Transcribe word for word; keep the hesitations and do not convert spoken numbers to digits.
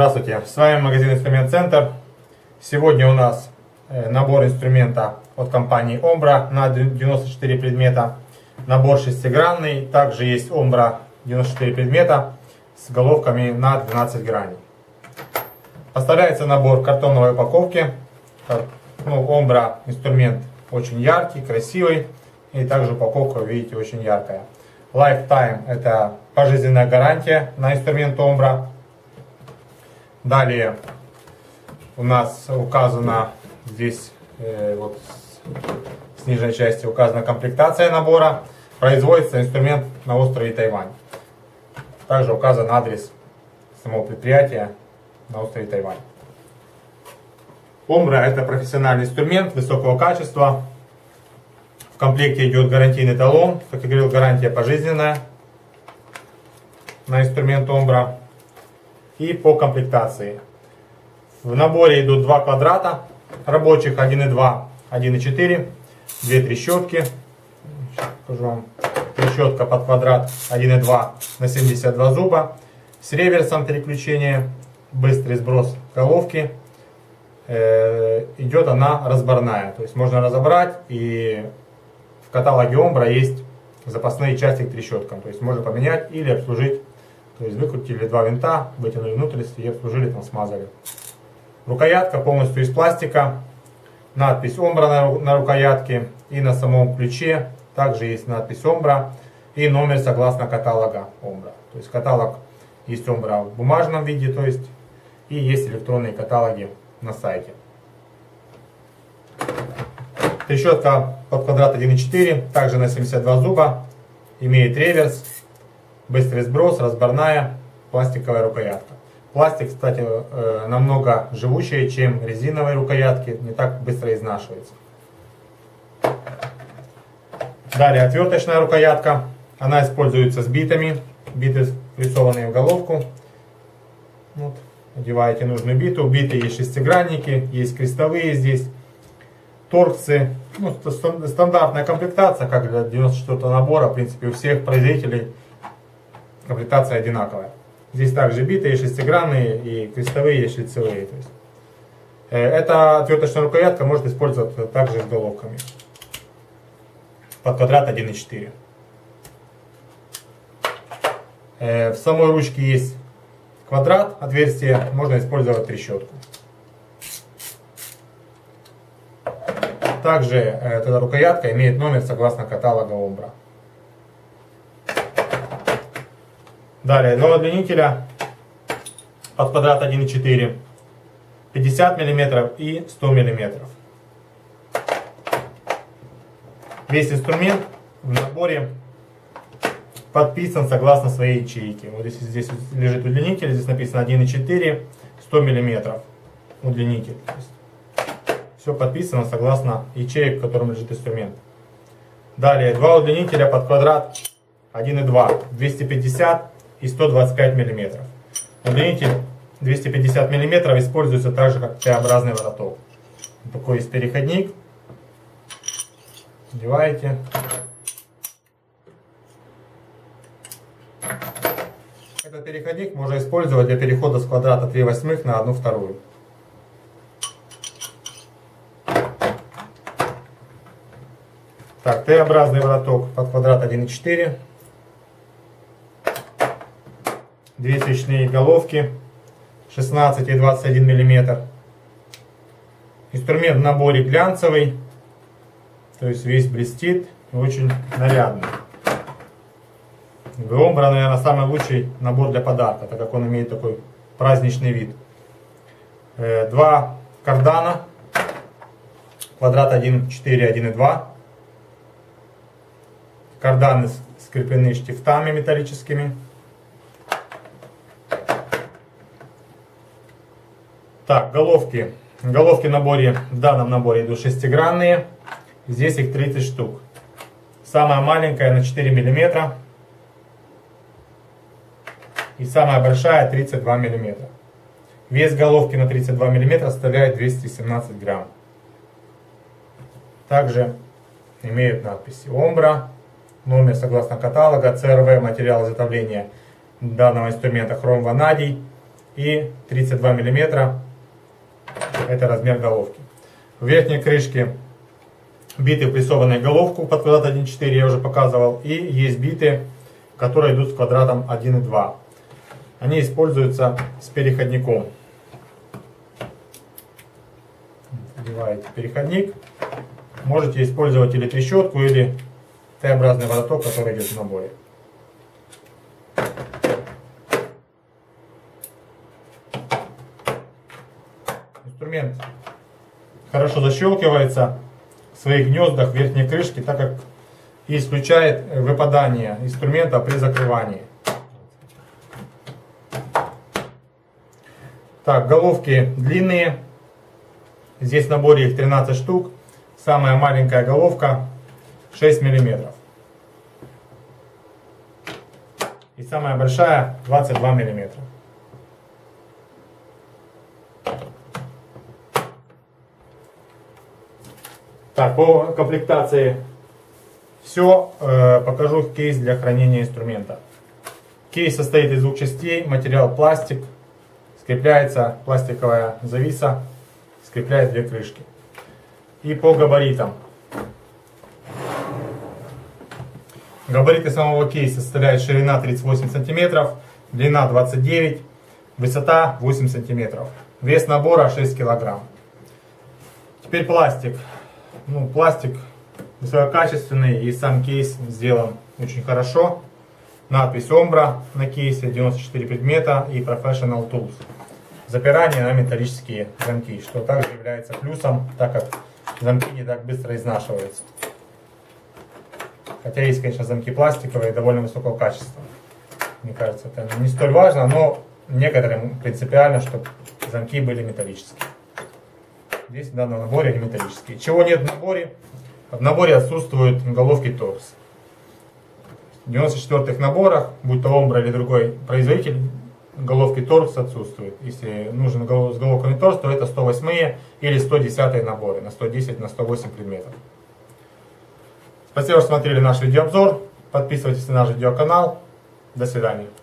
Здравствуйте, с вами магазин Инструмент Центр. Сегодня у нас набор инструмента от компании Ombra на девяносто четыре предмета. Набор шестигранный, также есть Ombra девяносто четыре предмета с головками на двенадцать граней. Поставляется набор в картонной упаковке. Ну, Ombra инструмент очень яркий, красивый, и также упаковка, видите, очень яркая. Lifetime — это пожизненная гарантия на инструмент Ombra. Далее у нас указана здесь, э, вот с нижней части указана комплектация набора. Производится инструмент на острове Тайвань. Также указан адрес самого предприятия на острове Тайвань. Ombra — это профессиональный инструмент высокого качества. В комплекте идет гарантийный талон. Как я говорил, гарантия пожизненная на инструмент Ombra. И по комплектации. В наборе идут два квадрата рабочих, один и два, один и четыре, две трещотки. Сейчас покажу вам. Трещотка под квадрат один и два на семьдесят два зуба. С реверсом переключения, быстрый сброс головки. Э, идет она разборная. То есть можно разобрать, и в каталоге Ombra есть запасные части к трещоткам. То есть можно поменять или обслужить. То есть выкрутили два винта, вытянули внутренности и обслужили, там смазали. Рукоятка полностью из пластика. Надпись Ombra на, на рукоятке и на самом ключе. Также есть надпись Ombra и номер согласно каталога Ombra. То есть каталог есть Ombra в бумажном виде, то есть и есть электронные каталоги на сайте. Трещотка под квадрат один и четыре, также на семьдесят два зуба, имеет реверс. Быстрый сброс, разборная, пластиковая рукоятка. Пластик, кстати, намного живучее, чем резиновые рукоятки, не так быстро изнашивается. Далее отверточная рукоятка. Она используется с битами. Биты впрессованные в головку. Вот. Одеваете нужную биту. Биты есть шестигранники, есть крестовые здесь. Торксы. Ну, стандартная комплектация, как для девяносто четвёртого набора. В принципе, у всех производителей комплектация одинаковая. Здесь также битые, шестигранные, и крестовые, и шлицевые. То есть, э, эта отверточная рукоятка может использоваться также с головками. Под квадрат один и четыре. Э, в самой ручке есть квадрат, отверстие, можно использовать трещотку. Также э, эта рукоятка имеет номер согласно каталога Ombra. Далее, два удлинителя под квадрат один и четыре, пятьдесят миллиметров и сто миллиметров. Весь инструмент в наборе подписан согласно своей ячейке. Вот здесь, здесь лежит удлинитель, здесь написано один и четыре, сто миллиметров удлинитель. Все подписано согласно ячеек, в котором лежит инструмент. Далее, два удлинителя под квадрат один и два, двести пятьдесят и сто двадцать пять миллиметров. Удлинитель двести пятьдесят миллиметров используется так же, как Т-образный вороток. Такой есть переходник. Надеваете. Этот переходник можно использовать для перехода с квадрата три восьмых на одну вторую. Так, Т-образный вороток под квадрат один и четыре. Две свечные головки шестнадцать и двадцать один миллиметр. Инструмент в наборе глянцевый, то есть весь блестит и очень нарядный. Ombra, наверное, самый лучший набор для подарка, так как он имеет такой праздничный вид. Два кардана, квадрат один и четыре, один и два. Карданы скреплены штифтами металлическими. Так, головки. Головки в наборе, в данном наборе идут шестигранные. Здесь их тридцать штук. Самая маленькая на четыре миллиметра. И самая большая тридцать два миллиметра. Вес головки на тридцать два миллиметра составляет двести семнадцать грамм. Также имеют надписи Ombra, номер согласно каталога, ЦРВ, материал изготовления данного инструмента хром-ванадий, и тридцать два миллиметра это размер головки. В верхней крышке биты, прессованные головку под квадрат один и четыре, я уже показывал, и есть биты, которые идут с квадратом один и два. Они используются с переходником. Вдеваете переходник. Можете использовать или трещотку, или Т-образный вороток, который идет в наборе. Инструмент хорошо защелкивается в своих гнездах в верхней крышке, так как и исключает выпадание инструмента при закрывании. Так, головки длинные. Здесь в наборе их тринадцать штук. Самая маленькая головка шесть миллиметров. И самая большая двадцать два миллиметра. Так, по комплектации все. Э, покажу кейс для хранения инструмента. Кейс состоит из двух частей. Материал пластик. Скрепляется пластиковая зависа. Скрепляет две крышки. И по габаритам. Габариты самого кейса составляют: ширина тридцать восемь сантиметров, длина двадцать девять, высота восемь сантиметров. Вес набора шесть килограмм. Теперь пластик. Ну, пластик высококачественный, и сам кейс сделан очень хорошо. Надпись Ombra на кейсе, девяносто четыре предмета и Professional Tools. Запирание на металлические замки, что также является плюсом, так как замки не так быстро изнашиваются. Хотя есть, конечно, замки пластиковые довольно высокого качества. Мне кажется, это не столь важно, но некоторым принципиально, чтобы замки были металлические. Здесь в данном наборе они металлические. Чего нет в наборе? В наборе отсутствуют головки торкс. В девяносто четвёртых наборах, будь то Ombra или другой производитель, головки торкс отсутствуют. Если нужен с головками торкс, то это сто восьмые или сто десятые наборы на сто десять на сто восемь предметов. Спасибо, что смотрели наш видеообзор. Подписывайтесь на наш видеоканал. До свидания.